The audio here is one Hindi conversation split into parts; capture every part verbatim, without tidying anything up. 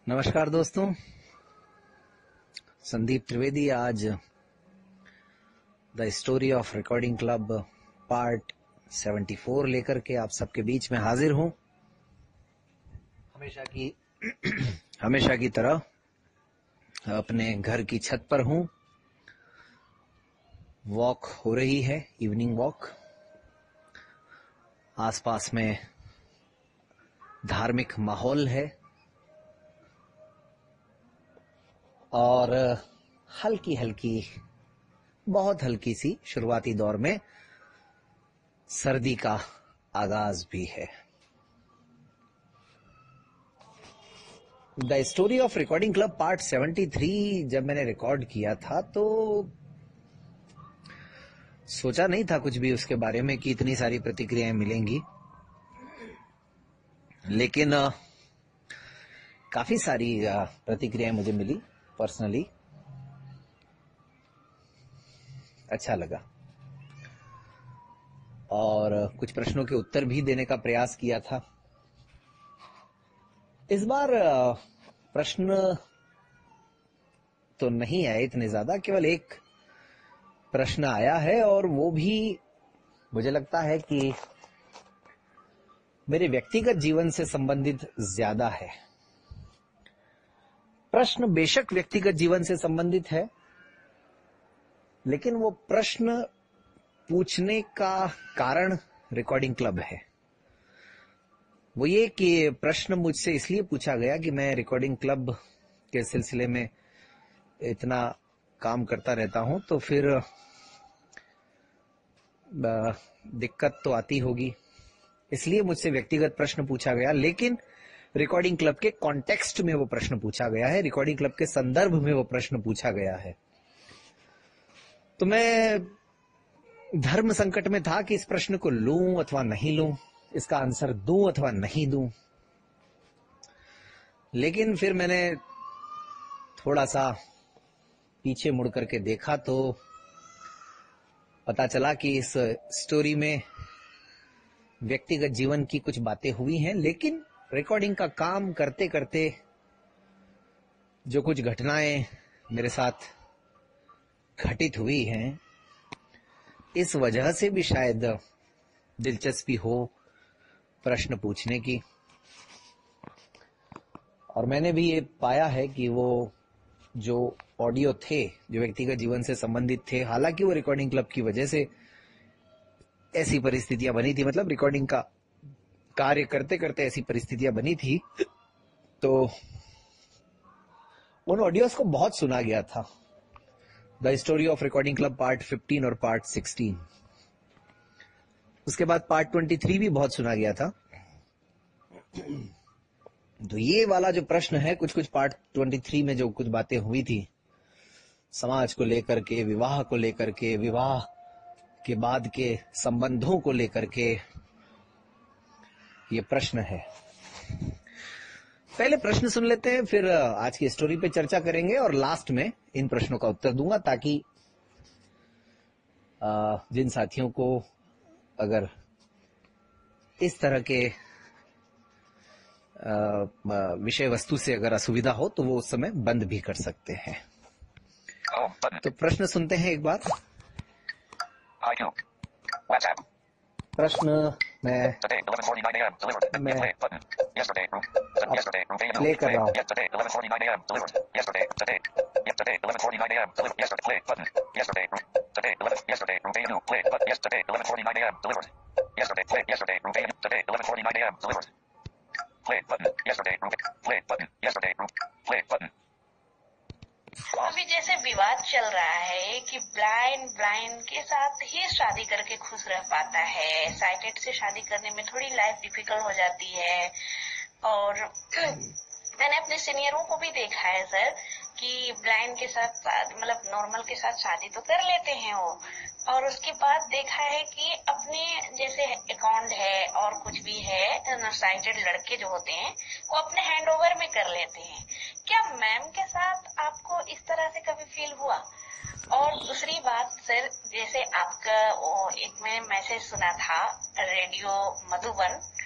नमस्कार दोस्तों, संदीप त्रिवेदी आज the story of recording club part चौहत्तर लेकर के आप सबके बीच में हाजिर हूं। हमेशा की हमेशा की तरह अपने घर की छत पर हूं। वॉक हो रही है, इवनिंग वॉक। आसपास में धार्मिक माहौल है और हल्की हल्की बहुत हल्की सी शुरुआती दौर में सर्दी का आगाज भी है। The story of recording club part तिहत्तर जब मैंने रिकॉर्ड किया था तो सोचा नहीं था कुछ भी उसके बारे में कि इतनी सारी प्रतिक्रियाएं मिलेंगी, लेकिन आ, काफी सारी प्रतिक्रियाएं मुझे मिली। पर्सनली अच्छा लगा और कुछ प्रश्नों के उत्तर भी देने का प्रयास किया था। इस बार प्रश्न तो नहीं आए इतने ज्यादा, केवल एक प्रश्न आया है और वो भी मुझे लगता है कि मेरे व्यक्तिगत जीवन से संबंधित ज्यादा है। प्रश्न बेशक व्यक्तिगत जीवन से संबंधित है, लेकिन वो प्रश्न पूछने का कारण रिकॉर्डिंग क्लब है। वो ये कि प्रश्न मुझसे इसलिए पूछा गया कि मैं रिकॉर्डिंग क्लब के सिलसिले में इतना काम करता रहता हूं, तो फिर दिक्कत तो आती होगी, इसलिए मुझसे व्यक्तिगत प्रश्न पूछा गया। लेकिन रिकॉर्डिंग क्लब के कॉन्टेक्स्ट में वो प्रश्न पूछा गया है, रिकॉर्डिंग क्लब के संदर्भ में वो प्रश्न पूछा गया है। तो मैं धर्म संकट में था कि इस प्रश्न को लूं अथवा नहीं लूं, इसका आंसर दूं अथवा नहीं दूं। लेकिन फिर मैंने थोड़ा सा पीछे मुड़ करके देखा तो पता चला कि इस स्टोरी में व्यक्तिगत जीवन की कुछ बातें हुई हैं, लेकिन रिकॉर्डिंग का काम करते करते जो कुछ घटनाएं मेरे साथ घटित हुई हैं, इस वजह से भी शायद दिलचस्पी हो प्रश्न पूछने की। और मैंने भी ये पाया है कि वो जो ऑडियो थे जो व्यक्तिगत जीवन से संबंधित थे, हालांकि वो रिकॉर्डिंग क्लब की वजह से ऐसी परिस्थितियां बनी थी, मतलब रिकॉर्डिंग का कार्य करते करते ऐसी परिस्थितियां बनी थी, तो उन ऑडियोज को बहुत सुना गया था। The story of recording club part पंद्रह और पार्ट सोलह, उसके बाद पार्ट तेईस भी बहुत सुना गया था। तो ये वाला जो प्रश्न है, कुछ कुछ पार्ट तेईस में जो कुछ बातें हुई थी समाज को लेकर के, विवाह को लेकर के, विवाह के बाद के संबंधों को लेकर के, ये प्रश्न है। पहले प्रश्न सुन लेते हैं, फिर आज की स्टोरी पे चर्चा करेंगे और लास्ट में इन प्रश्नों का उत्तर दूंगा, ताकि जिन साथियों को अगर इस तरह के विषय वस्तु से अगर असुविधा हो तो वो उस समय बंद भी कर सकते हैं। तो प्रश्न सुनते हैं एक बार। प्रश्न मैं मैं प्ले कर रहा हूँ। अभी जैसे विवाद चल रहा है कि ब्लाइंड ब्लाइंड के साथ ही शादी करके खुश रह पाता है, साइटेड से शादी करने में थोड़ी लाइफ डिफिकल्ट हो जाती है। और मैंने अपने सीनियरों को भी देखा है सर कि ब्लाइंड के साथ मतलब नॉर्मल के साथ शादी तो कर लेते हैं वो, और उसके बाद देखा है कि अपने जैसे अकाउंट है और कुछ भी है, साइटेड लड़के जो होते हैं वो अपने हैंडओवर में कर लेते हैं। क्या मैम के साथ आपको इस तरह से कभी फील हुआ? और दूसरी बात सर, जैसे आपका वो एक मैंने मैसेज सुना था रेडियो मधुबन,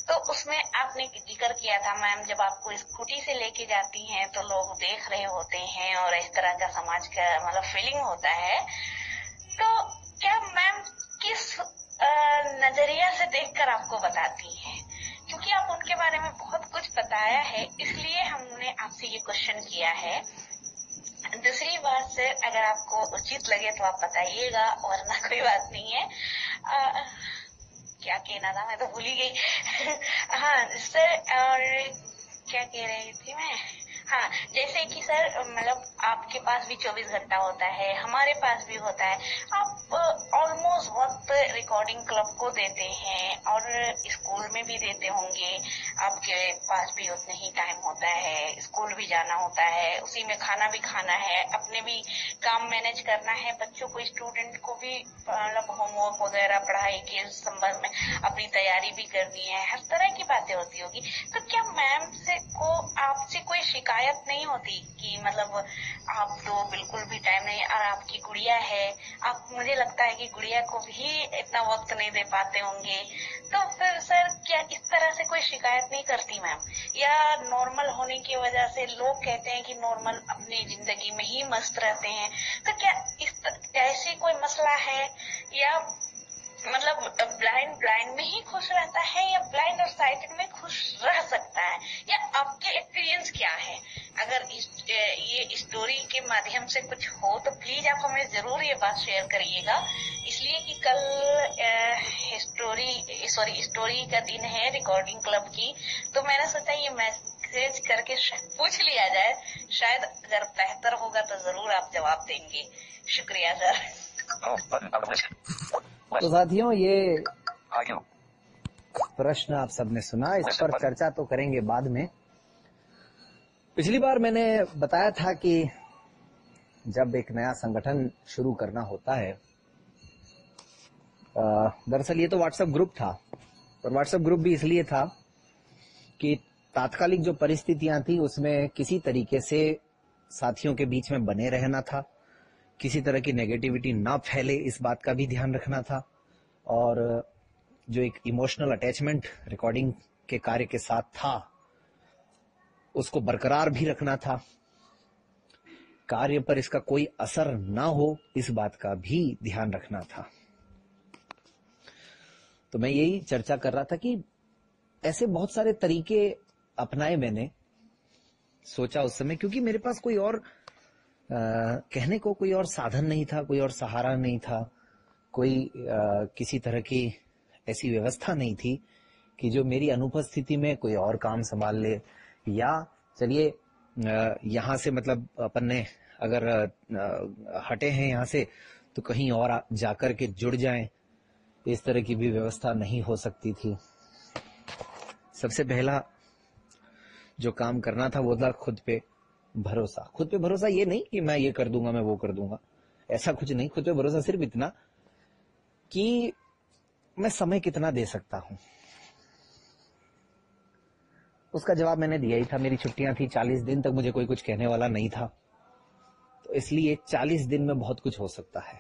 तो उसमें आपने जिक्र किया था मैम, जब आपको स्कूटी से लेके जाती हैं तो लोग देख रहे होते हैं और इस तरह का समाज का मतलब फीलिंग होता है, तो क्या मैम किस नजरिया से देखकर आपको बताती हैं? क्योंकि आप उनके बारे में बहुत कुछ बताया है, इसलिए हमने आपसे ये क्वेश्चन किया है। दूसरी बात सर, अगर आपको उचित लगे तो आप बताइएगा, वरना कोई बात नहीं है। आ, क्या कहना था, मैं तो भूल ही गई। हाँ सर, और क्या कह रही थी मैं? हाँ, जैसे कि सर मतलब आपके पास भी चौबीस घंटा होता है, हमारे पास भी होता है, आप ऑलमोस्ट वक्त रिकॉर्डिंग क्लब को देते हैं और स्कूल में भी देते होंगे। आपके पास भी उतने ही टाइम होता है, स्कूल भी जाना होता है, उसी में खाना भी खाना है, अपने भी काम मैनेज करना है, बच्चों को स्टूडेंट को भी मतलब होमवर्क वगैरह पढ़ाई के संबंध में अपनी तैयारी भी करनी है, हर तरह की बातें होती होगी। तो क्या मैम से को आपसे कोई शिकायत नहीं होती कि मतलब आप तो बिल्कुल भी टाइम नहीं, और आपकी गुड़िया है, आप मुझे लगता है कि गुड़िया को भी इतना वक्त नहीं दे पाते होंगे, तो फिर सर क्या इस तरह से कोई शिकायत नहीं करती मैम? या नॉर्मल होने की वजह से लोग कहते हैं कि नॉर्मल अपनी जिंदगी में ही मस्त रहते हैं, तो क्या इस ऐसी कोई मसला है, या मतलब ब्लाइंड ब्लाइंड में ही खुश रहता है, या ब्लाइंड और साइटेड में खुश रह सकता है, या आपके एक्सपीरियंस क्या है? अगर इस, ये स्टोरी के माध्यम से कुछ हो तो प्लीज आप हमें जरूर ये बात शेयर करिएगा, इसलिए कि कल स्टोरी सॉरी स्टोरी का दिन है रिकॉर्डिंग क्लब की, तो मैंने सोचा ये मैसेज करके पूछ लिया जाए, शायद अगर बेहतर होगा तो जरूर आप जवाब देंगे। शुक्रिया सर। तो साथियों, ये प्रश्न आप सबने सुना, इस पर चर्चा तो करेंगे बाद में। पिछली बार मैंने बताया था कि जब एक नया संगठन शुरू करना होता है, दरअसल ये तो व्हाट्सएप ग्रुप था, और व्हाट्सएप ग्रुप भी इसलिए था कि तात्कालिक जो परिस्थितियां थी उसमें किसी तरीके से साथियों के बीच में बने रहना था, किसी तरह की नेगेटिविटी ना फैले इस बात का भी ध्यान रखना था, और जो एक इमोशनल अटैचमेंट रिकॉर्डिंग के कार्य के साथ था उसको बरकरार भी रखना था, कार्य पर इसका कोई असर ना हो इस बात का भी ध्यान रखना था। तो मैं यही चर्चा कर रहा था कि ऐसे बहुत सारे तरीके अपनाए मैंने, सोचा उस समय, क्योंकि मेरे पास कोई और आ, कहने को कोई और साधन नहीं था, कोई और सहारा नहीं था, कोई आ, किसी तरह की ऐसी व्यवस्था नहीं थी कि जो मेरी अनुपस्थिति में कोई और काम संभाल ले, या चलिए यहाँ से मतलब अपन ने अगर आ, हटे हैं यहाँ से तो कहीं और जाकर के जुड़ जाएं, इस तरह की भी व्यवस्था नहीं हो सकती थी। सबसे पहला जो काम करना था वो था खुद पे भरोसा। खुद पे भरोसा ये नहीं कि मैं ये कर दूंगा, मैं वो कर दूंगा, ऐसा कुछ नहीं। खुद पे भरोसा सिर्फ इतना कि मैं समय कितना दे सकता हूं। उसका जवाब मैंने दिया ही था। मेरी छुट्टियां थी, चालीस दिन तक मुझे कोई कुछ कहने वाला नहीं था, तो इसलिए चालीस दिन में बहुत कुछ हो सकता है।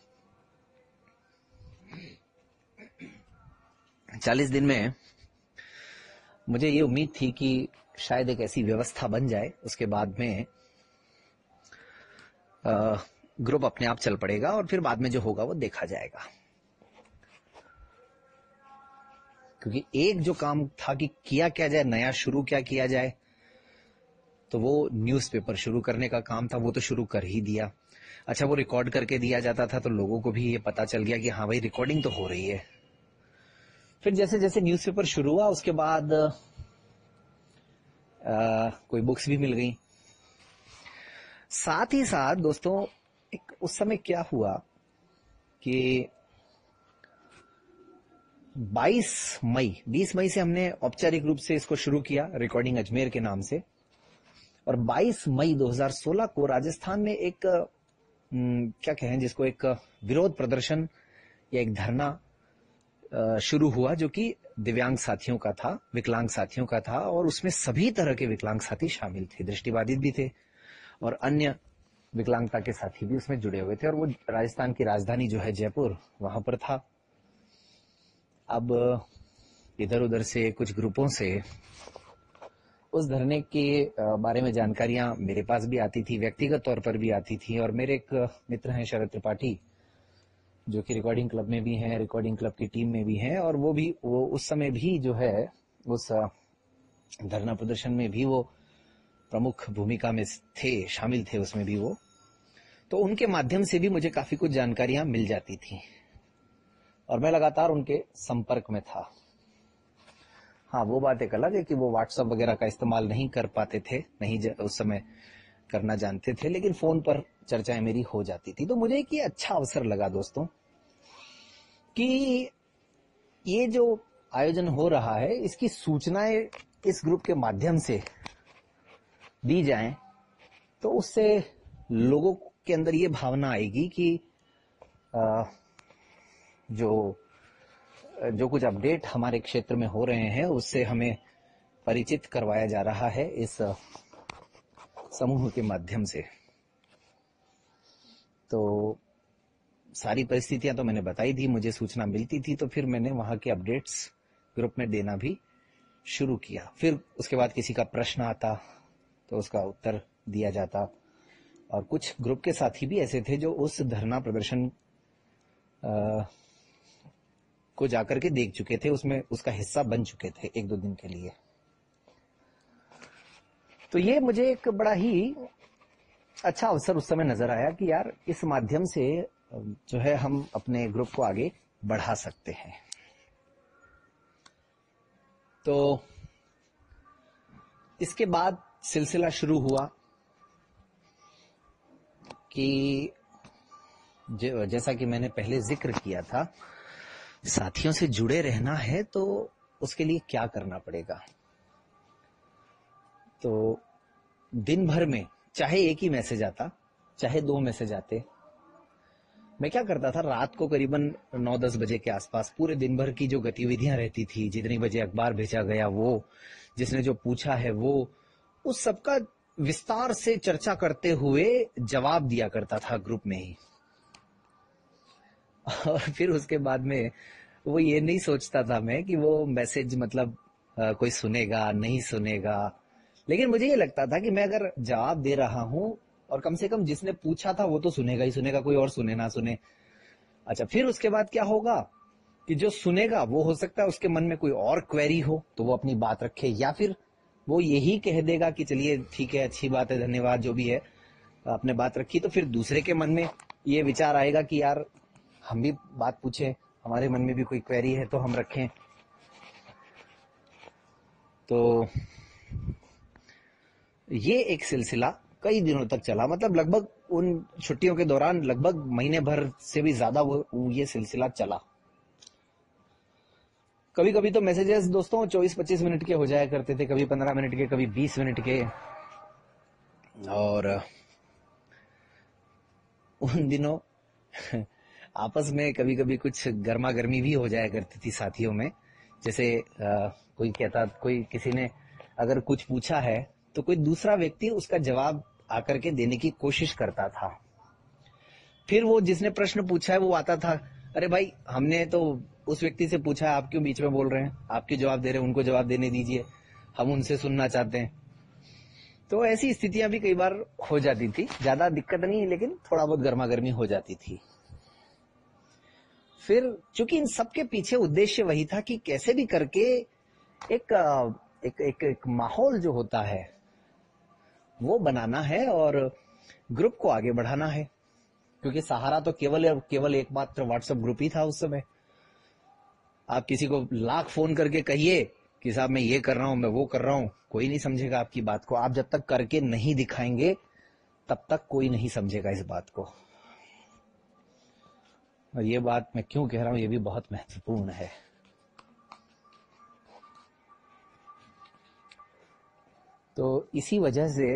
चालीस दिन में मुझे ये उम्मीद थी कि शायद एक ऐसी व्यवस्था बन जाए, उसके बाद में आ, ग्रुप अपने आप चल पड़ेगा और फिर बाद में जो होगा वो देखा जाएगा। क्योंकि एक जो काम था कि किया क्या जाए, नया शुरू क्या किया जाए, तो वो न्यूज़पेपर शुरू करने का काम था, वो तो शुरू कर ही दिया। अच्छा, वो रिकॉर्ड करके दिया जाता था तो लोगों को भी ये पता चल गया कि हाँ भाई रिकॉर्डिंग तो हो रही है। फिर जैसे जैसे न्यूज़पेपर शुरू हुआ उसके बाद आ, कोई बुक्स भी मिल गई। साथ ही साथ दोस्तों, एक उस समय क्या हुआ कि बाईस मई बीस मई से हमने औपचारिक रूप से इसको शुरू किया, रिकॉर्डिंग अजमेर के नाम से, और बाईस मई दो हज़ार सोलह को राजस्थान में एक क्या कहें जिसको, एक विरोध प्रदर्शन या एक धरना शुरू हुआ जो कि दिव्यांग साथियों का था, विकलांग साथियों का था, और उसमें सभी तरह के विकलांग साथी शामिल थे, दृष्टिबाधित भी थे और अन्य विकलांगता के साथी भी उसमें जुड़े हुए थे, और वो राजस्थान की राजधानी जो है जयपुर, वहां पर था। अब इधर उधर से कुछ ग्रुपों से उस धरने के बारे में जानकारियां मेरे पास भी आती थी, व्यक्तिगत तौर पर भी आती थी। और मेरे एक मित्र हैं शरद त्रिपाठी, जो कि रिकॉर्डिंग क्लब में भी हैं, रिकॉर्डिंग क्लब की टीम में भी हैं, और वो भी वो उस समय भी जो है उस धरना प्रदर्शन में भी वो प्रमुख भूमिका में थे, शामिल थे उसमें भी वो। तो उनके माध्यम से भी मुझे काफी कुछ जानकारियां मिल जाती थी और मैं लगातार उनके संपर्क में था। हाँ, वो बात एक अलग है कि वो व्हाट्सएप वगैरह का इस्तेमाल नहीं कर पाते थे, नहीं उस समय करना जानते थे, लेकिन फोन पर चर्चाएं मेरी हो जाती थी। तो मुझे एक ये अच्छा अवसर लगा दोस्तों कि ये जो आयोजन हो रहा है इसकी सूचनाएं इस ग्रुप के माध्यम से दी जाएं, तो उससे लोगों के अंदर ये भावना आएगी कि जो जो कुछ अपडेट हमारे क्षेत्र में हो रहे हैं उससे हमें परिचित करवाया जा रहा है इस समूह के माध्यम से। तो सारी परिस्थितियां तो मैंने बताई थी, मुझे सूचना मिलती थी, तो फिर मैंने वहां के अपडेट्स ग्रुप में देना भी शुरू किया। फिर उसके बाद किसी का प्रश्न आता तो उसका उत्तर दिया जाता। और कुछ ग्रुप के साथी भी ऐसे थे जो उस धरना प्रदर्शन आ, को जाकर के देख चुके थे, उसमें उसका हिस्सा बन चुके थे एक दो दिन के लिए। तो ये मुझे एक बड़ा ही अच्छा अवसर उस समय नजर आया कि यार इस माध्यम से जो है हम अपने ग्रुप को आगे बढ़ा सकते हैं। तो इसके बाद सिलसिला शुरू हुआ कि जैसा कि मैंने पहले जिक्र किया था, साथियों से जुड़े रहना है तो उसके लिए क्या करना पड़ेगा। तो दिन भर में चाहे एक ही मैसेज आता, चाहे दो मैसेज आते, मैं क्या करता था, रात को करीबन नौ दस बजे के आसपास पूरे दिन भर की जो गतिविधियां रहती थी, जितनी बजे अखबार भेजा गया वो, जिसने जो पूछा है वो, उस सबका विस्तार से चर्चा करते हुए जवाब दिया करता था ग्रुप में ही। और फिर उसके बाद में वो ये नहीं सोचता था मैं कि वो मैसेज मतलब आ, कोई सुनेगा नहीं सुनेगा, लेकिन मुझे ये लगता था कि मैं अगर जवाब दे रहा हूं और कम से कम जिसने पूछा था वो तो सुनेगा ही सुनेगा, कोई और सुने ना सुने। अच्छा, फिर उसके बाद क्या होगा कि जो सुनेगा वो हो सकता है उसके मन में कोई और क्वेरी हो तो वो अपनी बात रखे, या फिर वो यही कह देगा कि चलिए ठीक है, अच्छी बात है, धन्यवाद, जो भी है, आपने बात रखी। तो फिर दूसरे के मन में ये विचार आएगा कि यार हम भी बात पूछें, हमारे मन में भी कोई क्वेरी है तो हम रखें। तो ये एक सिलसिला कई दिनों तक चला, मतलब लगभग उन छुट्टियों के दौरान लगभग महीने भर से भी ज्यादा वो ये सिलसिला चला। कभी कभी तो मैसेजेस दोस्तों चौबीस पच्चीस मिनट के हो जाया करते थे, कभी पंद्रह मिनट के, कभी बीस मिनट के। और उन दिनों आपस में कभी कभी कुछ गर्मा गर्मी भी हो जाया करती थी साथियों में। जैसे आ, कोई कहता, कोई किसी ने अगर कुछ पूछा है तो कोई दूसरा व्यक्ति उसका जवाब आकर के देने की कोशिश करता था। फिर वो जिसने प्रश्न पूछा है वो आता था, अरे भाई हमने तो उस व्यक्ति से पूछा है, आप क्यों बीच में बोल रहे हैं, आप क्यों जवाब दे रहे हैं, उनको जवाब देने दीजिए, हम उनसे सुनना चाहते हैं। तो ऐसी स्थितियां भी कई बार हो जाती थी, ज्यादा दिक्कत नहीं, लेकिन थोड़ा बहुत गर्मा गर्मी हो जाती थी। फिर चूंकि इन सबके पीछे उद्देश्य वही था कि कैसे भी करके एक एक एक, एक माहौल जो होता है वो बनाना है और ग्रुप को आगे बढ़ाना है, क्योंकि सहारा तो केवल केवल एकमात्र व्हाट्सएप ग्रुप ही था उस समय। आप किसी को लाख फोन करके कहिए कि साहब मैं ये कर रहा हूं, मैं वो कर रहा हूं, कोई नहीं समझेगा आपकी बात को। आप जब तक करके नहीं दिखाएंगे तब तक कोई नहीं समझेगा इस बात को। और ये बात मैं क्यों कह रहा हूं, ये भी बहुत महत्वपूर्ण है। तो इसी वजह से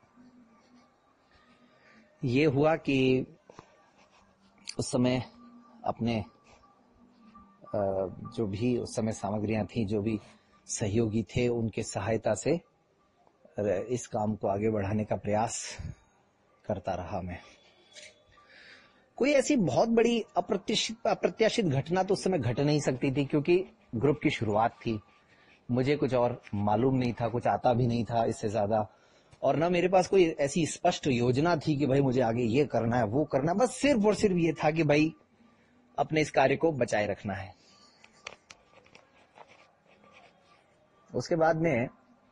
ये हुआ कि उस समय अपने जो भी उस समय सामग्रियां थी, जो भी सहयोगी थे, उनके सहायता से इस काम को आगे बढ़ाने का प्रयास करता रहा मैं। कोई ऐसी बहुत बड़ी अप्रत्याशित अप्रत्याशित घटना तो उस समय घट नहीं सकती थी, क्योंकि ग्रुप की शुरुआत थी, मुझे कुछ और मालूम नहीं था, कुछ आता भी नहीं था इससे ज्यादा, और ना मेरे पास कोई ऐसी स्पष्ट योजना थी कि भाई मुझे आगे ये करना है वो करना है। बस सिर्फ और सिर्फ ये था कि भाई अपने इस कार्य को बचाए रखना है। उसके बाद में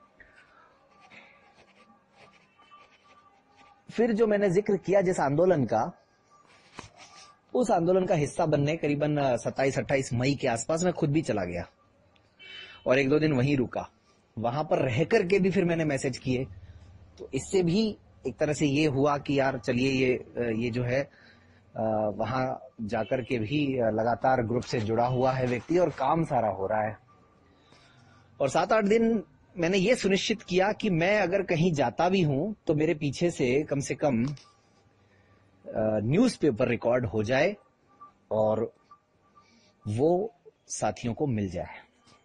फिर जो मैंने जिक्र किया जिस आंदोलन का, उस आंदोलन का हिस्सा बनने करीबन सत्ताईस अट्ठाईस मई के आसपास मैं खुद भी चला गया और एक दो दिन वहीं रुका। वहां पर रह करके भी फिर मैंने मैसेज किए, तो इससे भी एक तरह से ये हुआ कि यार चलिए ये ये जो है वहां जाकर के भी लगातार ग्रुप से जुड़ा हुआ है व्यक्ति और काम सारा हो रहा है। और सात आठ दिन मैंने ये सुनिश्चित किया कि मैं अगर कहीं जाता भी हूं तो मेरे पीछे से कम से कम न्यूज़पेपर रिकॉर्ड हो जाए और वो साथियों को मिल जाए।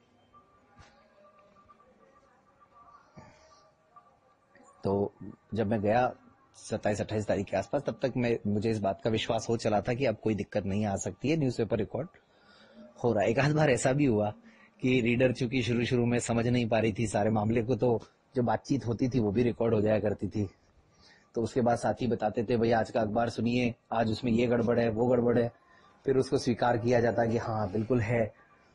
तो जब मैं गया सत्ताईस अट्ठाईस तारीख के आसपास, तब तक मैं मुझे इस बात का विश्वास हो चला था कि अब कोई दिक्कत नहीं आ सकती है, न्यूज़पेपर रिकॉर्ड हो रहा है। एक आध बार ऐसा भी हुआ कि रीडर चूंकि शुरू शुरू में समझ नहीं पा रही थी सारे मामले को, तो जो बातचीत होती थी वो भी रिकॉर्ड हो जाया करती थी। तो उसके बाद साथी बताते थे भैया आज का अखबार सुनिए, आज उसमें ये गड़बड़ है वो गड़बड़ है, फिर उसको स्वीकार किया जाता कि हाँ बिल्कुल है।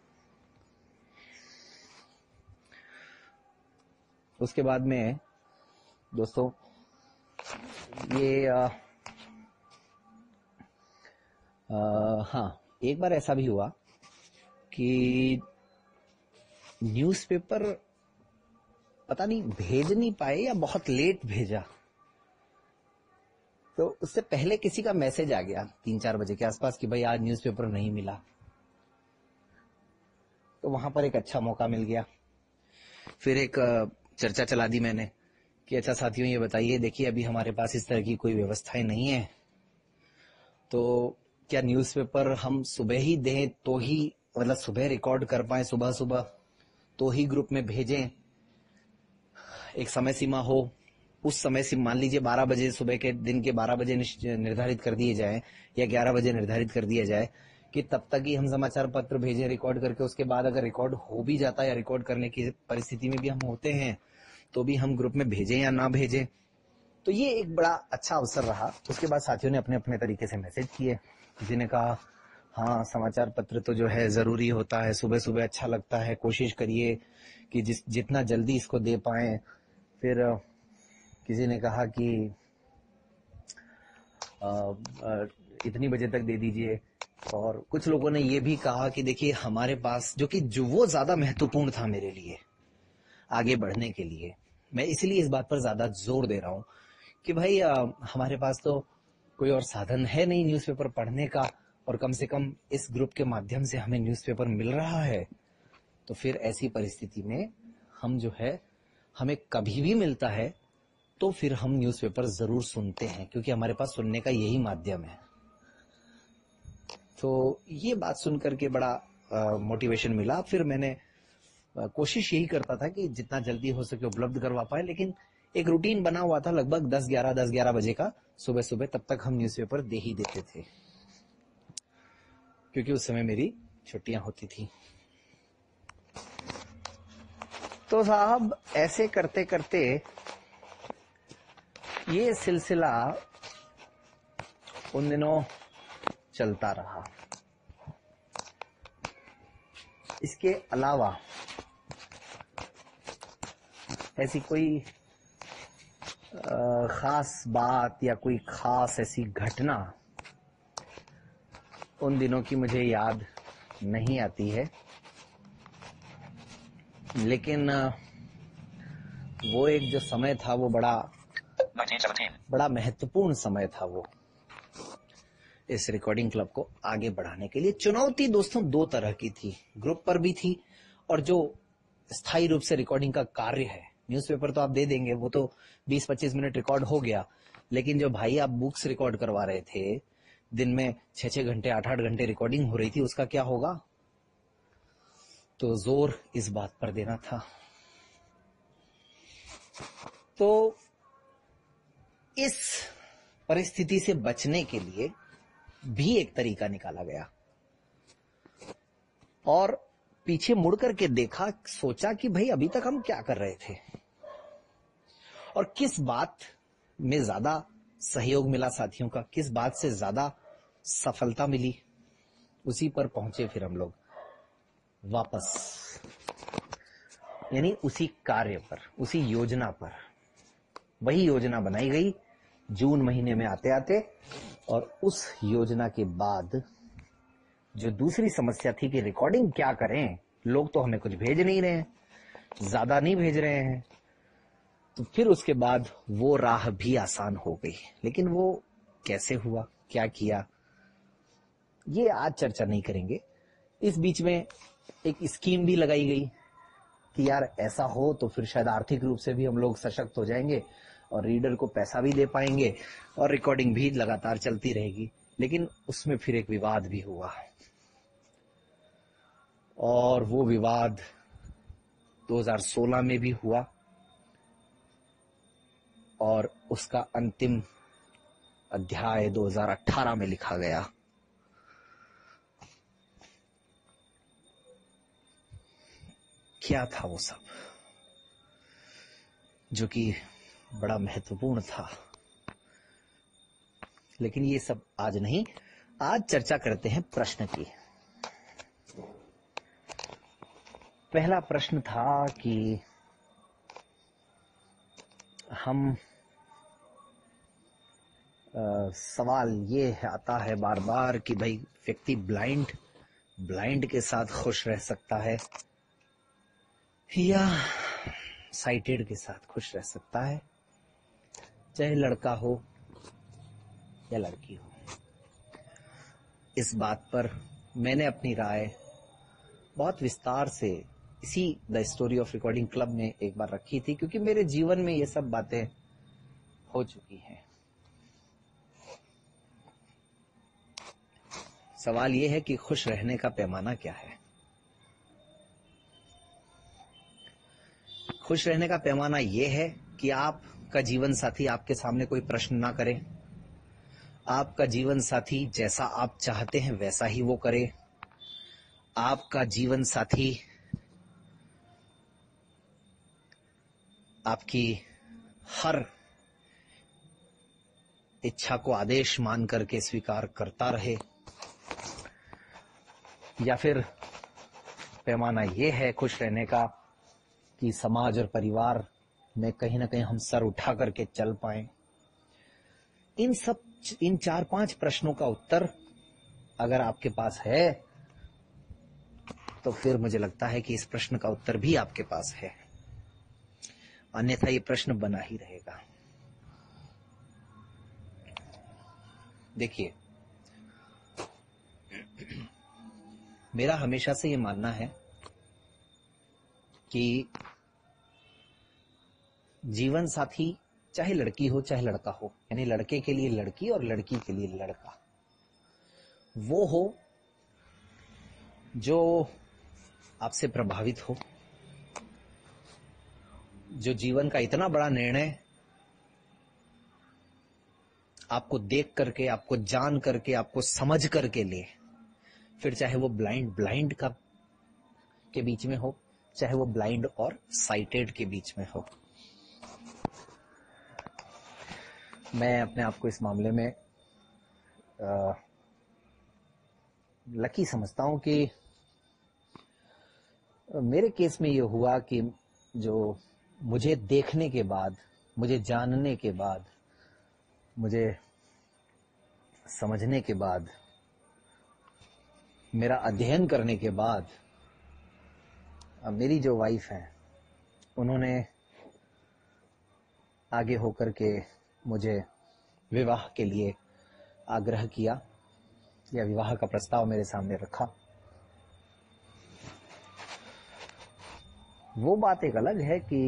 उसके बाद में दोस्तों ये आ, आ, हाँ एक बार ऐसा भी हुआ कि न्यूज़पेपर पता नहीं भेज नहीं पाए या बहुत लेट भेजा, तो उससे पहले किसी का मैसेज आ गया तीन चार बजे के आसपास कि भाई आज न्यूज़पेपर नहीं मिला। तो वहां पर एक अच्छा मौका मिल गया। फिर एक चर्चा चला दी मैंने कि अच्छा साथियों ये बताइए, देखिए अभी हमारे पास इस तरह की कोई व्यवस्थाएं नहीं है, तो क्या न्यूज़पेपर हम सुबह ही दें तो ही, मतलब सुबह रिकॉर्ड कर पाए सुबह सुबह तो ही ग्रुप में भेजें, एक समय सीमा हो, उस समय से मान लीजिए बारह बजे सुबह के दिन के बारह बजे निर्धारित कर दिए जाए या ग्यारह बजे निर्धारित कर दिया जाए कि तब तक ही हम समाचार पत्र भेजें रिकॉर्ड करके। उसके बाद अगर रिकॉर्ड हो भी जाता है या रिकॉर्ड करने की परिस्थिति में भी हम होते हैं तो भी हम ग्रुप में भेजें या ना भेजें। तो ये एक बड़ा अच्छा अवसर रहा। उसके बाद साथियों ने अपने अपने तरीके से मैसेज किए। किसी ने कहा हाँ समाचार पत्र तो जो है जरूरी होता है, सुबह सुबह अच्छा लगता है, कोशिश करिए कि जिस जितना जल्दी इसको दे पाए। फिर किसी ने कहा कि आ, आ, इतनी बजे तक दे दीजिए। और कुछ लोगों ने ये भी कहा कि देखिए हमारे पास, जो कि जो वो ज्यादा महत्वपूर्ण था मेरे लिए आगे बढ़ने के लिए, मैं इसलिए इस बात पर ज्यादा जोर दे रहा हूं कि भाई आ, हमारे पास तो कोई और साधन है नहीं न्यूज़पेपर पढ़ने का, और कम से कम इस ग्रुप के माध्यम से हमें न्यूज़पेपर मिल रहा है। तो फिर ऐसी परिस्थिति में हम जो है, हमें कभी भी मिलता है तो फिर हम न्यूज़पेपर जरूर सुनते हैं, क्योंकि हमारे पास सुनने का यही माध्यम है। तो ये बात सुनकर के बड़ा मोटिवेशन मिला। फिर मैंने आ, कोशिश यही करता था कि जितना जल्दी हो सके उपलब्ध करवा पाए, लेकिन एक रूटीन बना हुआ था लगभग दस ग्यारह दस ग्यारह बजे का सुबह सुबह, तब तक हम न्यूज़पेपर दे ही देते थे, क्योंकि उस समय मेरी छुट्टियां होती थी। तो साहब ऐसे करते करते ये सिलसिला उन दिनों चलता रहा। इसके अलावा ऐसी कोई खास बात या कोई खास ऐसी घटना उन दिनों की मुझे याद नहीं आती है, लेकिन वो एक जो समय था वो बड़ा बड़ा महत्वपूर्ण समय था। वो इस रिकॉर्डिंग क्लब को आगे बढ़ाने के लिए चुनौती दोस्तों दो तरह की थी, ग्रुप पर भी थी और जो स्थायी रूप से रिकॉर्डिंग का कार्य है। न्यूज़पेपर तो आप दे देंगे, वो तो बीस पच्चीस मिनट रिकॉर्ड हो गया, लेकिन जो भाई आप बुक्स रिकॉर्ड करवा रहे थे, दिन में छह छह घंटे आठ आठ घंटे रिकॉर्डिंग हो रही थी, उसका क्या होगा? तो जोर इस बात पर देना था। तो इस परिस्थिति से बचने के लिए भी एक तरीका निकाला गया, और पीछे मुड़ करके देखा, सोचा कि भाई अभी तक हम क्या कर रहे थे और किस बात में ज्यादा सहयोग मिला साथियों का, किस बात से ज्यादा सफलता मिली, उसी पर पहुंचे फिर हम लोग वापस, यानी उसी कार्य पर, उसी योजना पर। वही योजना बनाई गई जून महीने में आते आते, और उस योजना के बाद जो दूसरी समस्या थी कि रिकॉर्डिंग क्या करें, लोग तो हमें कुछ भेज नहीं रहे हैं, ज्यादा नहीं भेज रहे हैं, तो फिर उसके बाद वो राह भी आसान हो गई। लेकिन वो कैसे हुआ, क्या किया, ये आज चर्चा नहीं करेंगे। इस बीच में एक स्कीम भी लगाई गई कि यार ऐसा हो तो फिर शायद आर्थिक रूप से भी हम लोग सशक्त हो जाएंगे और रीडर को पैसा भी दे पाएंगे और रिकॉर्डिंग भी लगातार चलती रहेगी। लेकिन उसमें फिर एक विवाद भी हुआ, और वो विवाद दो हज़ार सोलह में भी हुआ और उसका अंतिम अध्याय दो हज़ार अठारह में लिखा गया। क्या था वो सब जो कि बड़ा महत्वपूर्ण था। लेकिन ये सब आज नहीं, आज चर्चा करते हैं प्रश्न की। पहला प्रश्न था कि हम आ, सवाल ये आता है बार बार कि भाई व्यक्ति ब्लाइंड ब्लाइंड के साथ खुश रह सकता है या साइटेड के साथ खुश रह सकता है, चाहे लड़का हो या लड़की हो। इस बात पर मैंने अपनी राय बहुत विस्तार से इसी the story of recording club में एक बार रखी थी, क्योंकि मेरे जीवन में ये सब बातें हो चुकी हैं। सवाल ये है कि खुश रहने का पैमाना क्या है। खुश रहने का पैमाना यह है कि आपका जीवन साथी आपके सामने कोई प्रश्न ना करे, आपका जीवन साथी जैसा आप चाहते हैं वैसा ही वो करे, आपका जीवन साथी आपकी हर इच्छा को आदेश मान करके स्वीकार करता रहे, या फिर पैमाना ये है खुश रहने का कि समाज और परिवार में कहीं ना कहीं हम सर उठा करके चल पाएं। इन सब इन चार पांच प्रश्नों का उत्तर अगर आपके पास है तो फिर मुझे लगता है कि इस प्रश्न का उत्तर भी आपके पास है, अन्यथा ये प्रश्न बना ही रहेगा। देखिए, मेरा हमेशा से ये मानना है कि जीवन साथी चाहे लड़की हो चाहे लड़का हो, यानी लड़के के लिए लड़की और लड़की के लिए लड़का, वो हो जो आपसे प्रभावित हो, जो जीवन का इतना बड़ा निर्णय आपको देख करके, आपको जान करके, आपको समझ करके ले। फिर चाहे वो ब्लाइंड ब्लाइंड का के बीच में हो, चाहे वो ब्लाइंड और साइटेड के बीच में हो। मैं अपने आप को इस मामले में आ, लकी समझता हूं कि मेरे केस में ये हुआ कि जो मुझे देखने के बाद, मुझे जानने के बाद, मुझे समझने के बाद, मेरा अध्ययन करने के बाद अब मेरी जो वाइफ है उन्होंने आगे होकर के मुझे विवाह के लिए आग्रह किया या विवाह का प्रस्ताव मेरे सामने रखा। वो बात एक अलग है कि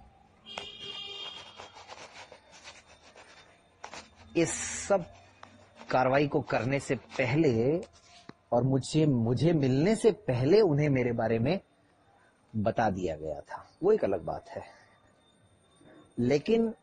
इस सब कार्रवाई को करने से पहले और मुझे मुझे मिलने से पहले उन्हें मेरे बारे में बता दिया गया था, वो एक अलग बात है। लेकिन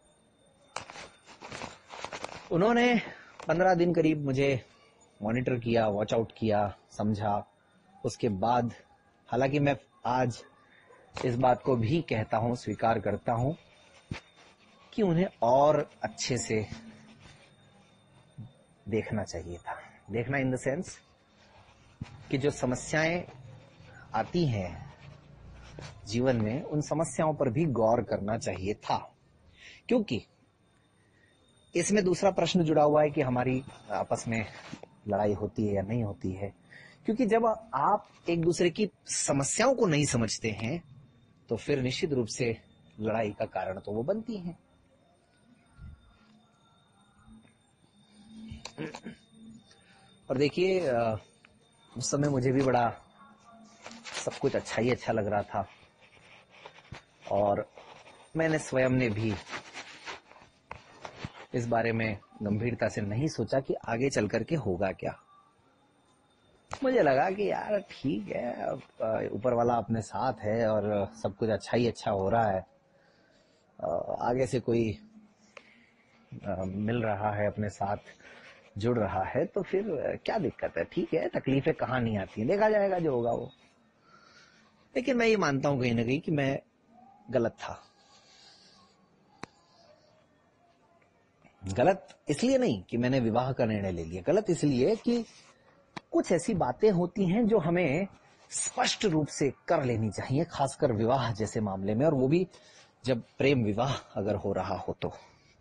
उन्होंने पंद्रह दिन करीब मुझे मॉनिटर किया, वॉच आउट किया, समझा। उसके बाद हालांकि मैं आज इस बात को भी कहता हूं, स्वीकार करता हूं कि उन्हें और अच्छे से देखना चाहिए था। देखना इन द सेंस कि जो समस्याएं आती हैं जीवन में, उन समस्याओं पर भी गौर करना चाहिए था। क्योंकि इसमें दूसरा प्रश्न जुड़ा हुआ है कि हमारी आपस में लड़ाई होती है या नहीं होती है। क्योंकि जब आप एक दूसरे की समस्याओं को नहीं समझते हैं तो फिर निश्चित रूप से लड़ाई का कारण तो वो बनती हैं। और देखिए, उस समय मुझे भी बड़ा सब कुछ अच्छा ही अच्छा लग रहा था और मैंने स्वयं ने भी इस बारे में गंभीरता से नहीं सोचा कि आगे चल करके होगा क्या। मुझे लगा कि यार ठीक है, ऊपर वाला अपने साथ है और सब कुछ अच्छा ही अच्छा हो रहा है, आगे से कोई मिल रहा है, अपने साथ जुड़ रहा है, तो फिर क्या दिक्कत है, ठीक है, तकलीफें कहाँ नहीं आती, देखा जाएगा जो होगा वो। लेकिन मैं ये मानता हूं कहीं ना कहीं कि मैं गलत था। गलत इसलिए नहीं कि मैंने विवाह का निर्णय ले लिया, गलत इसलिए कि कुछ ऐसी बातें होती हैं जो हमें स्पष्ट रूप से कर लेनी चाहिए, खासकर विवाह जैसे मामले में, और वो भी जब प्रेम विवाह अगर हो रहा हो तो।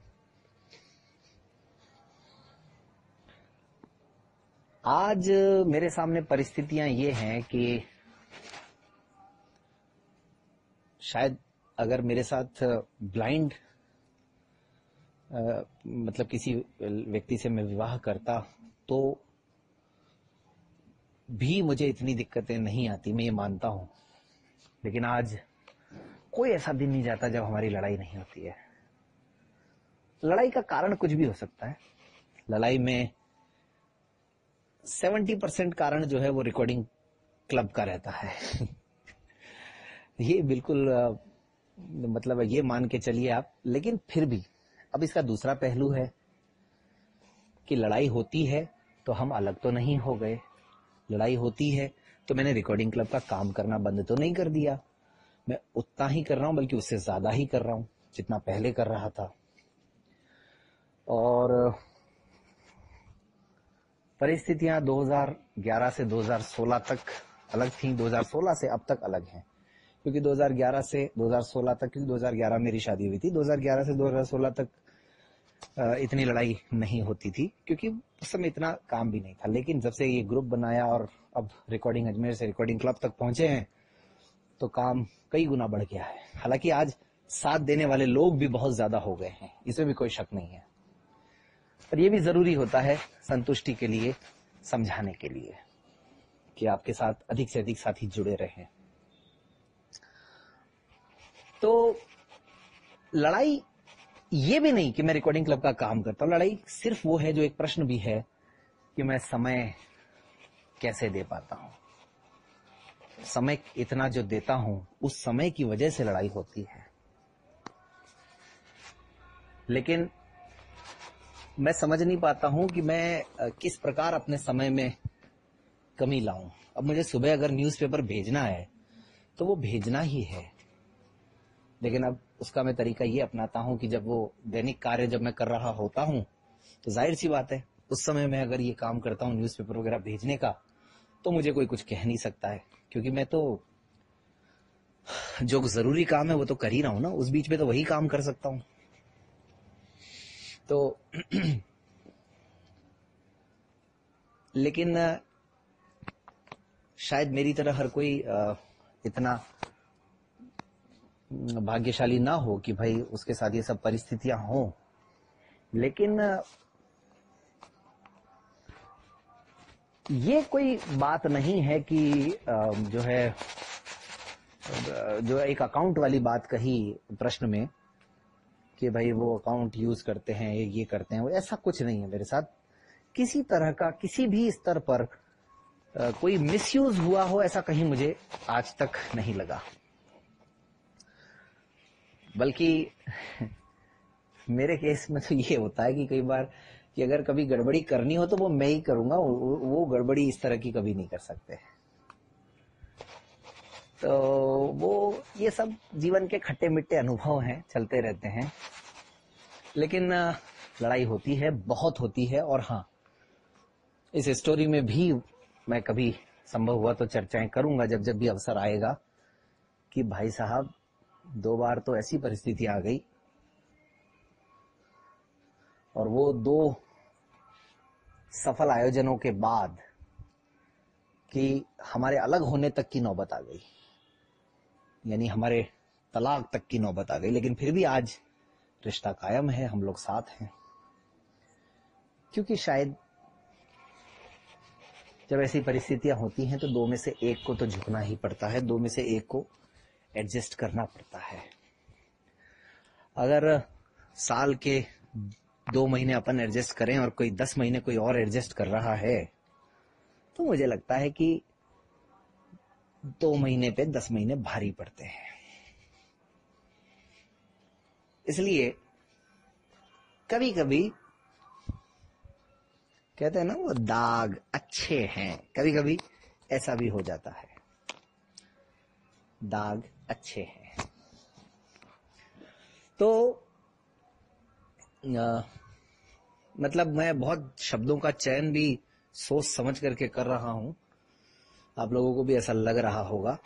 आज मेरे सामने परिस्थितियां ये हैं कि शायद अगर मेरे साथ ब्लाइंड मतलब किसी व्यक्ति से मैं विवाह करता तो भी मुझे इतनी दिक्कतें नहीं आती, मैं ये मानता हूं। लेकिन आज कोई ऐसा दिन नहीं जाता जब हमारी लड़ाई नहीं होती है। लड़ाई का कारण कुछ भी हो सकता है। लड़ाई में सत्तर परसेंट कारण जो है वो रिकॉर्डिंग क्लब का रहता है। ये बिल्कुल मतलब ये मान के चलिए आप। लेकिन फिर भी अब इसका दूसरा पहलू है कि लड़ाई होती है तो हम अलग तो नहीं हो गए। लड़ाई होती है तो मैंने रिकॉर्डिंग क्लब का काम करना बंद तो नहीं कर दिया। मैं उतना ही कर रहा हूं, बल्कि उससे ज्यादा ही कर रहा हूं जितना पहले कर रहा था। और परिस्थितियां दो हज़ार ग्यारह से दो हज़ार सोलह तक अलग थी, दो हज़ार सोलह से अब तक अलग हैं। क्योंकि दो हज़ार ग्यारह से दो हज़ार सोलह तक, क्योंकि दो हज़ार ग्यारह मेरी शादी हुई थी, दो हज़ार ग्यारह से दो हज़ार सोलह तक इतनी लड़ाई नहीं होती थी क्योंकि उस समय इतना काम भी नहीं था। लेकिन जब से ये ग्रुप बनाया और अब रिकॉर्डिंग अजमेर से रिकॉर्डिंग क्लब तक पहुंचे हैं तो काम कई गुना बढ़ गया है। हालांकि आज साथ देने वाले लोग भी बहुत ज्यादा हो गए हैं, इसमें भी कोई शक नहीं है। पर यह भी जरूरी होता है संतुष्टि के लिए, समझाने के लिए कि आपके साथ अधिक से अधिक साथी जुड़े रहें। तो लड़ाई ये भी नहीं कि मैं रिकॉर्डिंग क्लब का काम करता हूं। लड़ाई सिर्फ वो है जो एक प्रश्न भी है कि मैं समय कैसे दे पाता हूं। समय इतना जो देता हूं उस समय की वजह से लड़ाई होती है। लेकिन मैं समझ नहीं पाता हूं कि मैं किस प्रकार अपने समय में कमी लाऊं। अब मुझे सुबह अगर न्यूज़पेपर भेजना है तो वो भेजना ही है, लेकिन अब उसका मैं तरीका ये अपनाता हूं कि जब वो दैनिक कार्य जब मैं कर रहा होता हूं तो जाहिर सी बात है उस समय मैं अगर ये काम करता हूं न्यूज़पेपर वगैरह भेजने का, तो मुझे कोई कुछ कह नहीं सकता है, क्योंकि मैं तो जो जरूरी काम है वो तो कर ही रहा हूं ना। उस बीच में तो वही काम कर सकता हूं। तो लेकिन शायद मेरी तरह हर कोई इतना भाग्यशाली ना हो कि भाई उसके साथ ये सब परिस्थितियां हों। लेकिन ये कोई बात नहीं है कि जो है जो एक अकाउंट वाली बात कही प्रश्न में कि भाई वो अकाउंट यूज करते हैं, ये करते हैं, वो ऐसा कुछ नहीं है मेरे साथ। किसी तरह का किसी भी स्तर पर कोई मिसयूज हुआ हो ऐसा कहीं मुझे आज तक नहीं लगा। बल्कि मेरे केस में तो ये होता है कि कई बार कि अगर कभी गड़बड़ी करनी हो तो वो मैं ही करूंगा, वो गड़बड़ी इस तरह की कभी नहीं कर सकते। तो वो ये सब जीवन के खट्टे मिट्टे अनुभव हैं, चलते रहते हैं। लेकिन लड़ाई होती है, बहुत होती है। और हाँ, इस स्टोरी में भी मैं कभी संभव हुआ तो चर्चाएं करूंगा जब जब भी अवसर आएगा कि भाई साहब दो बार तो ऐसी परिस्थिति आ गई और वो दो सफल आयोजनों के बाद कि हमारे अलग होने तक की नौबत आ गई, यानी हमारे तलाक तक की नौबत आ गई। लेकिन फिर भी आज रिश्ता कायम है, हम लोग साथ हैं। क्योंकि शायद जब ऐसी परिस्थितियां होती हैं तो दो में से एक को तो झुकना ही पड़ता है, दो में से एक को एडजस्ट करना पड़ता है। अगर साल के दो महीने अपन एडजस्ट करें और कोई दस महीने कोई और एडजस्ट कर रहा है, तो मुझे लगता है कि दो महीने पे दस महीने भारी पड़ते हैं। इसलिए कभी कभी कहते हैं ना, वो दाग अच्छे हैं, कभी कभी ऐसा भी हो जाता है, दाग अच्छे हैं। तो आ, मतलब मैं बहुत शब्दों का चयन भी सोच समझ करके कर रहा हूं। आप लोगों को भी ऐसा लग रहा होगा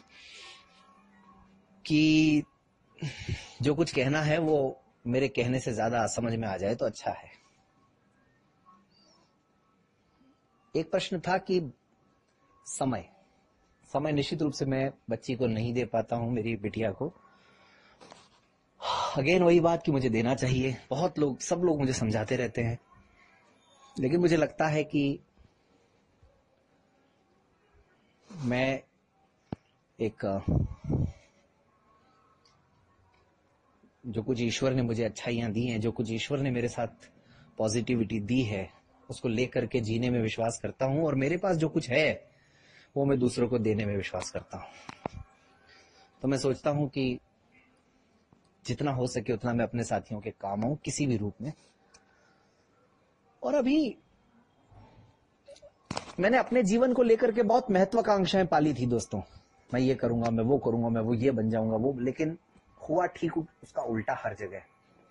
कि जो कुछ कहना है वो मेरे कहने से ज्यादा समझ में आ जाए तो अच्छा है। एक प्रश्न था कि समय समय निश्चित रूप से मैं बच्ची को नहीं दे पाता हूं, मेरी बिटिया को। अगेन वही बात कि मुझे देना चाहिए। बहुत लोग, सब लोग मुझे समझाते रहते हैं, लेकिन मुझे लगता है कि मैं एक जो कुछ ईश्वर ने मुझे अच्छाइयां दी हैं, जो कुछ ईश्वर ने मेरे साथ पॉजिटिविटी दी है, उसको लेकर के जीने में विश्वास करता हूं। और मेरे पास जो कुछ है वो मैं दूसरों को देने में विश्वास करता हूं। तो मैं सोचता हूं कि जितना हो सके उतना मैं अपने साथियों के काम आऊं, किसी भी रूप में। और अभी मैंने अपने जीवन को लेकर के बहुत महत्वाकांक्षाएं पाली थी दोस्तों। मैं ये करूंगा, मैं वो करूंगा, मैं वो ये बन जाऊंगा, वो। लेकिन हुआ ठीक उसका उल्टा हर जगह।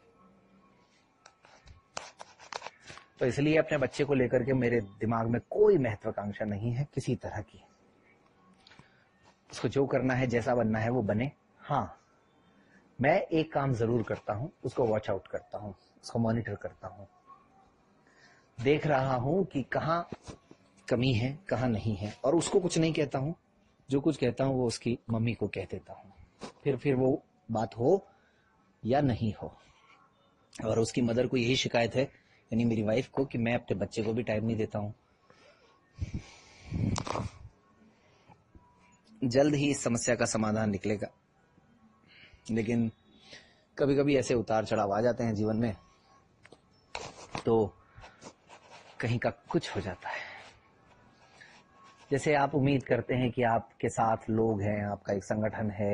तो इसलिए अपने बच्चे को लेकर के मेरे दिमाग में कोई महत्वाकांक्षा नहीं है किसी तरह की। उसको जो करना है, जैसा बनना है वो बने। हाँ, मैं एक काम जरूर करता हूं, उसको वॉच आउट करता हूं, उसको मॉनिटर करता हूं, देख रहा हूं कि कहां कमी है, कहां नहीं है। और उसको कुछ नहीं कहता हूं, जो कुछ कहता हूं वो उसकी मम्मी को कह देता हूं। फिर फिर वो बात हो या नहीं हो। और उसकी मदर को यही शिकायत है, यानी मेरी वाइफ को, कि मैं अपने बच्चे को भी टाइम नहीं देता हूं। जल्द ही इस समस्या का समाधान निकलेगा, लेकिन कभी कभी ऐसे उतार चढ़ाव आ जाते हैं जीवन में, तो कहीं का कुछ हो जाता है। जैसे आप उम्मीद करते हैं कि आपके साथ लोग हैं, आपका एक संगठन है,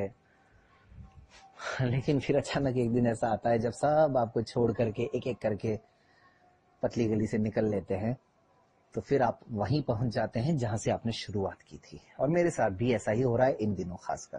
लेकिन फिर अचानक एक दिन ऐसा आता है जब सब आपको छोड़ करके एक एक करके पतली गली से निकल लेते हैं, तो फिर आप वहीं पहुंच जाते हैं जहां से आपने शुरुआत की थी। और मेरे साथ भी ऐसा ही हो रहा है इन दिनों खासकर।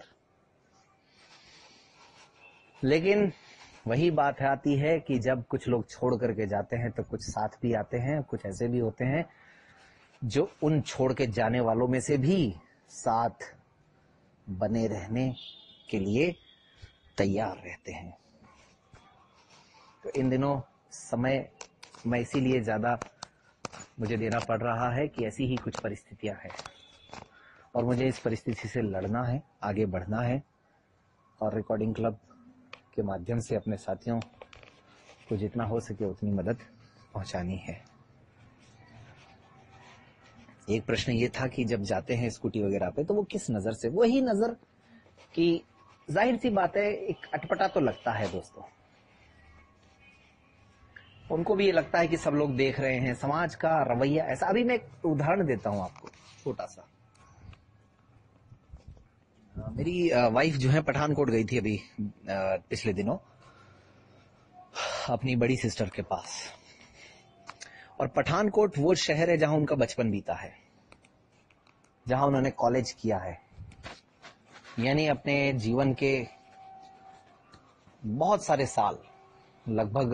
लेकिन वही बात आती है कि जब कुछ लोग छोड़ करके जाते हैं तो कुछ साथ भी आते हैं, कुछ ऐसे भी होते हैं जो उन छोड़ के जाने वालों में से भी साथ बने रहने के लिए तैयार रहते हैं। तो इन दिनों समय मैं इसीलिए ज्यादा मुझे देना पड़ रहा है कि ऐसी ही कुछ परिस्थितियां हैं और मुझे इस परिस्थिति से लड़ना है, आगे बढ़ना है और रिकॉर्डिंग क्लब के माध्यम से अपने साथियों को जितना हो सके उतनी मदद पहुंचानी है। एक प्रश्न ये था कि जब जाते हैं स्कूटी वगैरह पे तो वो किस नजर से, वही नजर कि जाहिर सी बात है एक अटपटा तो लगता है दोस्तों। उनको भी ये लगता है कि सब लोग देख रहे हैं, समाज का रवैया ऐसा। अभी मैं एक उदाहरण देता हूं आपको छोटा सा। मेरी वाइफ जो है पठानकोट गई थी अभी पिछले दिनों अपनी बड़ी सिस्टर के पास। और पठानकोट वो शहर है जहां उनका बचपन बीता है, जहां उन्होंने कॉलेज किया है। यानी अपने जीवन के बहुत सारे साल, लगभग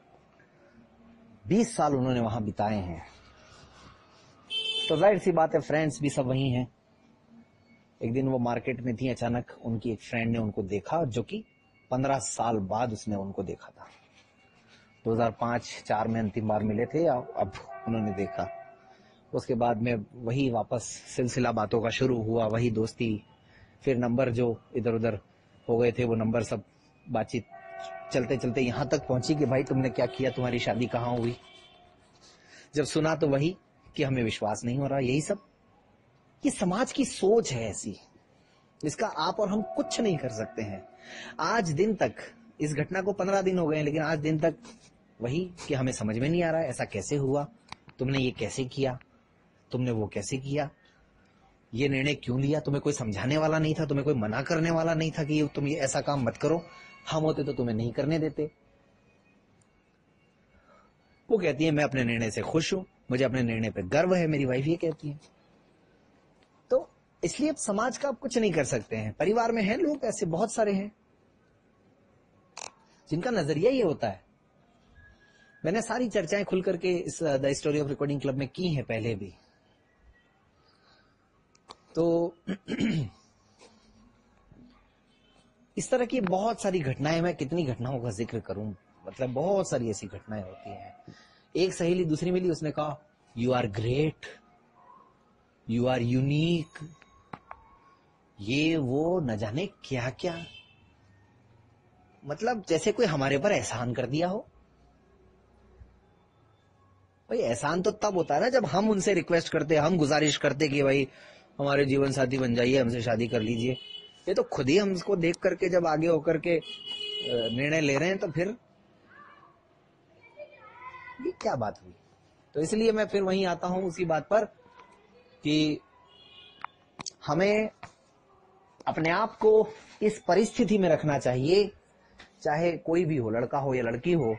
बीस साल उन्होंने वहां बिताए हैं। तो जाहिर सी बात है फ्रेंड्स भी सब वही हैं। एक दिन वो मार्केट में थी, अचानक उनकी एक फ्रेंड ने उनको देखा, जो कि पंद्रह साल बाद उसने उनको देखा था। दो हज़ार पाँच चार में अंतिम बार मिले थे, अब उन्होंने देखा। उसके बाद में वही वापस सिलसिला बातों का शुरू हुआ, वही दोस्ती, फिर नंबर जो इधर उधर हो गए थे वो नंबर सब, बातचीत चलते चलते यहाँ तक पहुंची कि भाई तुमने क्या किया, तुम्हारी शादी कहाँ हुई। जब सुना तो वही कि हमें विश्वास नहीं हो रहा। यही सब, ये समाज की सोच है ऐसी, इसका आप और हम कुछ नहीं कर सकते हैं। आज दिन तक, इस घटना को पंद्रह दिन हो गए हैं, लेकिन आज दिन तक वही कि हमें समझ में नहीं आ रहा है ऐसा कैसे हुआ, तुमने ये कैसे किया, तुमने वो कैसे किया, ये निर्णय क्यों लिया, तुम्हें कोई समझाने वाला नहीं था, तुम्हें कोई मना करने वाला नहीं था कि तुम ये ऐसा काम मत करो, हम होते तो तुम्हें नहीं करने देते। वो कहती है मैं अपने निर्णय से खुश हूं, मुझे अपने निर्णय पे गर्व है, मेरी वाइफ ये कहती है। तो इसलिए अब समाज का आप कुछ नहीं कर सकते हैं। परिवार में हैं लोग ऐसे, बहुत सारे हैं जिनका नजरिया ये होता है। मैंने सारी चर्चाएं खुल करके इस the story of recording club में की हैं पहले भी। तो इस तरह की बहुत सारी घटनाएं, मैं कितनी घटनाओं का जिक्र करूं, मतलब बहुत सारी ऐसी घटनाएं होती हैं। एक सहेली दूसरी मिली, उसने कहा you are great, you are unique, ये वो न जाने क्या क्या, मतलब जैसे कोई हमारे पर एहसान कर दिया हो। भाई एहसान तो तब होता है ना जब हम उनसे रिक्वेस्ट करते, हम गुजारिश करते कि भाई हमारे जीवन साथी बन जाइए, हमसे शादी कर लीजिए। ये तो खुद ही हमको देख करके जब आगे होकर के निर्णय ले रहे हैं, तो फिर ये क्या बात हुई। तो इसलिए मैं फिर वहीं आता हूं उसी बात पर कि हमें अपने आप को इस परिस्थिति में रखना चाहिए, चाहे कोई भी हो, लड़का हो या लड़की हो,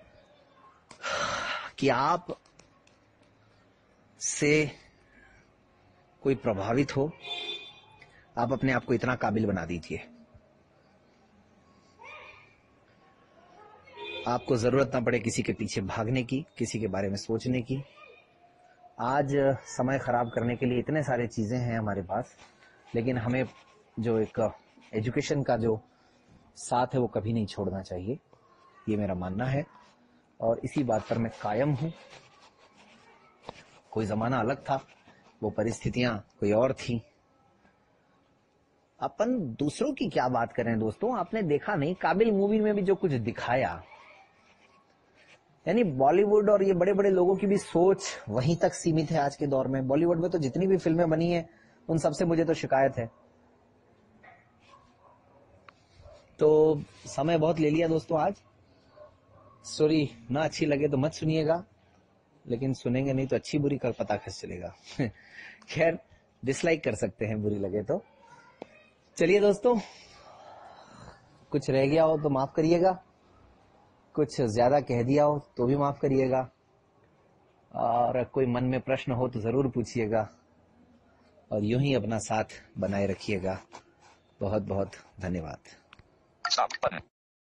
कि आप से कोई प्रभावित हो, आप अपने आप को इतना काबिल बना दीजिए, आपको जरूरत ना पड़े किसी के पीछे भागने की, किसी के बारे में सोचने की। आज समय खराब करने के लिए इतने सारे चीजें हैं हमारे पास, लेकिन हमें जो एक एजुकेशन का जो साथ है वो कभी नहीं छोड़ना चाहिए, ये मेरा मानना है और इसी बात पर मैं कायम हूं। कोई जमाना अलग था, वो परिस्थितियां कोई और थी। अपन दूसरों की क्या बात करें दोस्तों, आपने देखा नहीं काबिल मूवी में भी जो कुछ दिखाया, यानी बॉलीवुड और ये बड़े बड़े लोगों की भी सोच वहीं तक सीमित है आज के दौर में। बॉलीवुड में तो जितनी भी फिल्में बनी हैं उन सबसे मुझे तो शिकायत है। तो समय बहुत ले लिया दोस्तों आज। स्टोरी ना अच्छी लगे तो मत सुनिएगा, लेकिन सुनेंगे नहीं तो अच्छी बुरी का पता कैसे चलेगा। खैर डिसलाइक कर सकते हैं बुरी लगे तो। चलिए दोस्तों, कुछ रह गया हो तो माफ करिएगा, कुछ ज्यादा कह दिया हो तो भी माफ करिएगा, और कोई मन में प्रश्न हो तो जरूर पूछिएगा, और यूं ही अपना साथ बनाए रखिएगा। बहुत बहुत धन्यवाद।